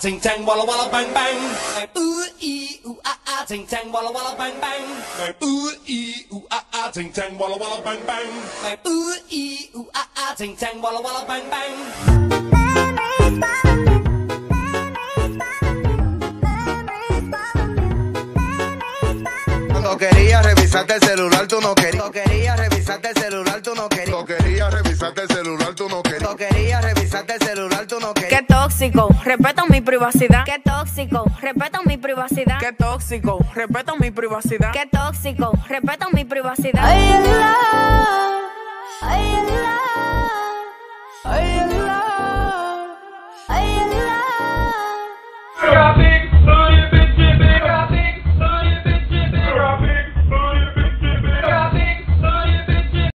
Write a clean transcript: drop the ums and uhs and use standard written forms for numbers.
ting tang walla walla bang bang. Ooh ee ooh ah ting tang walla walla bang bang. Ooh ee ooh ah ting tang walla walla bang bang. Ooh ee ooh ah ting tang walla walla bang bang. No quería revisarte el celular, tú no querías. No quería revisarte el celular, tú no querías. No quería revisarte el celular, tú no querías. No quería revisarte el celular, tú no querías. Qué tóxico, respeto mi privacidad. Qué tóxico, respeto mi privacidad. Qué tóxico, respeto mi privacidad. Qué tóxico, respeto mi privacidad. Ay, Allah, ay, Allah, ay, Allah.